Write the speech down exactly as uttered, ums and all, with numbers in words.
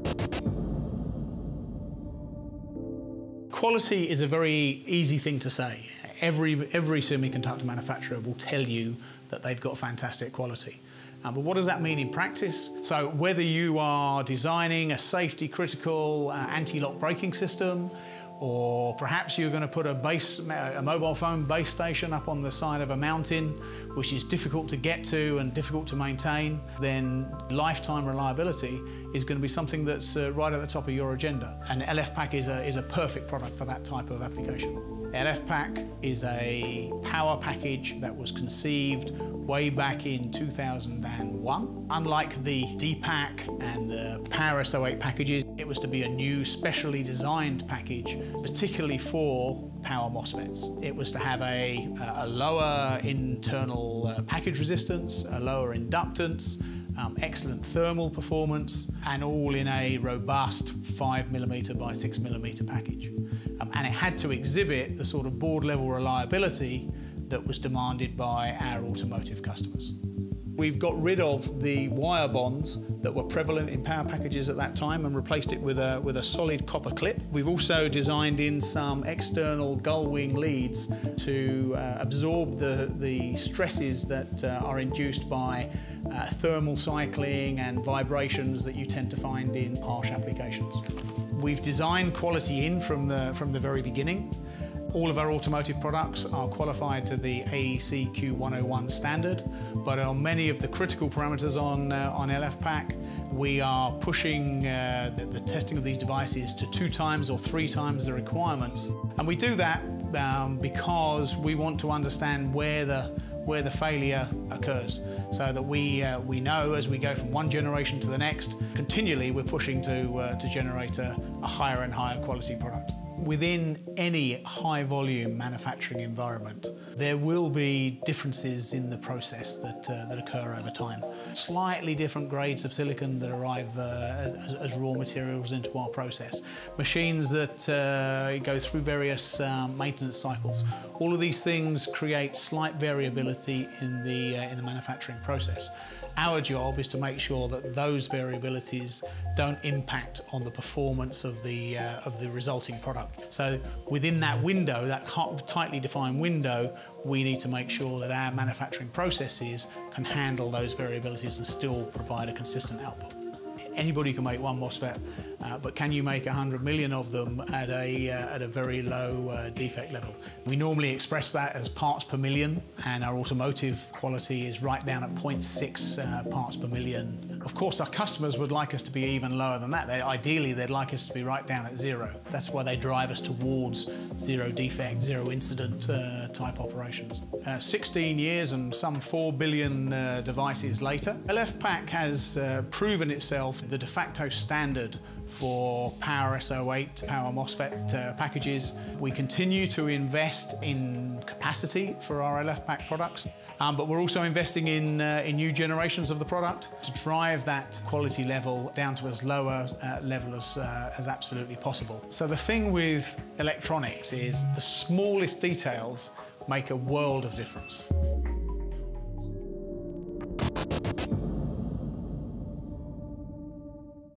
Quality is a very easy thing to say. Every, every semiconductor manufacturer will tell you that they've got fantastic quality. Um, but what does that mean in practice? So whether you are designing a safety critical uh, anti-lock braking system, or perhaps you're going to put a, base, a mobile phone base station up on the side of a mountain, which is difficult to get to and difficult to maintain, then lifetime reliability is going to be something that's uh, right at the top of your agenda. And L F PAK is a, is a perfect product for that type of application. L F PAK is a power package that was conceived way back in two thousand one. Unlike the D PAK and the Power S O eight packages, it was to be a new specially designed package, particularly for power MOSFETs. It was to have a, a lower internal uh, package resistance, a lower inductance, um, excellent thermal performance, and all in a robust five millimeter by six millimeter package. Um, and it had to exhibit the sort of board level reliability that was demanded by our automotive customers. We've got rid of the wire bonds that were prevalent in power packages at that time and replaced it with a, with a solid copper clip. We've also designed in some external gull wing leads to uh, absorb the, the stresses that uh, are induced by uh, thermal cycling and vibrations that you tend to find in harsh applications. We've designed quality in from the, from the very beginning. All of our automotive products are qualified to the A E C Q one oh one standard, but on many of the critical parameters on, uh, on L F PAK, we are pushing uh, the, the testing of these devices to two times or three times the requirements. And we do that um, because we want to understand where the, where the failure occurs, so that we, uh, we know as we go from one generation to the next, continually we're pushing to, uh, to generate a, a higher and higher quality product. Within any high volume manufacturing environment, there will be differences in the process that, uh, that occur over time. Slightly different grades of silicon that arrive uh, as, as raw materials into our process. Machines that uh, go through various um, maintenance cycles. All of these things create slight variability in the, uh, in the manufacturing process. Our job is to make sure that those variabilities don't impact on the performance of the, uh, of the resulting product. So within that window, that tightly defined window, we need to make sure that our manufacturing processes can handle those variabilities and still provide a consistent output. Anybody can make one MOSFET, uh, but can you make a hundred million of them at a, uh, at a very low uh, defect level? We normally express that as parts per million, and our automotive quality is right down at zero point six uh, parts per million. Of course, our customers would like us to be even lower than that. They, ideally, they'd like us to be right down at zero. That's why they drive us towards zero defect, zero incident uh, type operations. Uh, sixteen years and some four billion uh, devices later, L F PAK has uh, proven itself the de facto standard for Power S O eight, Power MOSFET uh, packages. We continue to invest in capacity for our L F PAK products, um, but we're also investing in, uh, in new generations of the product to drive that quality level down to as low a uh, level as, uh, as absolutely possible. So the thing with electronics is the smallest details make a world of difference.